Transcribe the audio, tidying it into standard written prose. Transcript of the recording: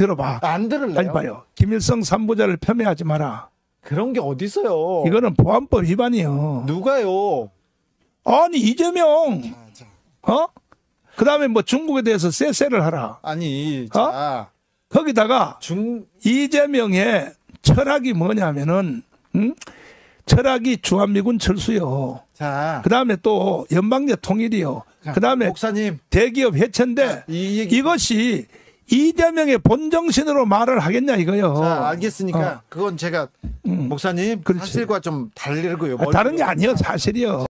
들어봐. 안 들을래요? 아니 봐요. 김일성 3부자를 폄훼하지 마라. 그런 게 어디 있어요? 이거는 보안법 위반이요. 누가요? 아니 이재명. 그다음에 뭐 중국에 대해서 쎄쎄를 하라. 아니, 자, 거기다가 이재명의 철학이 뭐냐면은 철학이 주한미군 철수요. 자, 그다음에 또 연방제 통일이요. 그다음에 목사님 대기업 해체인데 이것이 이재명의 본정신으로 말을 하겠냐 이거요. 자, 알겠으니까 그건 제가 목사님 그렇지. 사실과 좀 다르고요. 다른 게 아니요, 사실이요.